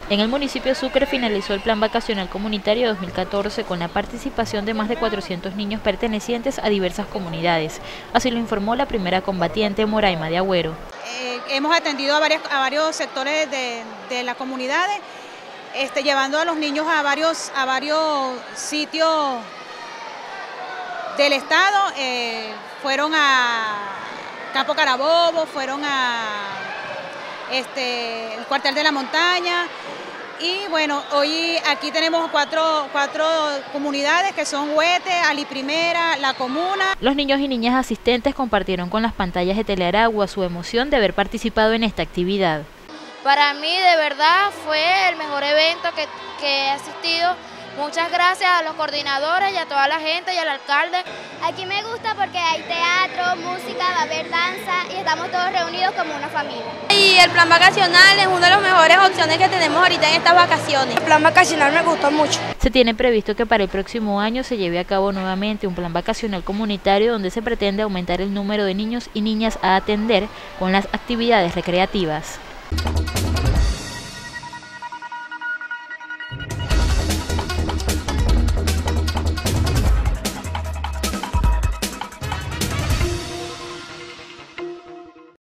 En el municipio de Sucre finalizó el Plan Vacacional Comunitario 2014 con la participación de más de 400 niños pertenecientes a diversas comunidades. Así lo informó la primera combatiente Moraima de Agüero. Hemos atendido a varios sectores de las comunidades, llevando a los niños a varios sitios del estado. Fueron a Campo Carabobo, fueron el cuartel de la montaña. Y bueno, hoy aquí tenemos cuatro comunidades que son Huete, Ali Primera, La Comuna. Los niños y niñas asistentes compartieron con las pantallas de Telearagua su emoción de haber participado en esta actividad. Para mí de verdad fue el mejor evento que he asistido. Muchas gracias a los coordinadores y a toda la gente y al alcalde. Aquí me gusta porque hay teatro, música, va a haber danza y estamos todos reunidos como una familia. Y el plan vacacional es una de las mejores opciones que tenemos ahorita en estas vacaciones. El plan vacacional me gustó mucho. Se tiene previsto que para el próximo año se lleve a cabo nuevamente un plan vacacional comunitario donde se pretende aumentar el número de niños y niñas a atender con las actividades recreativas.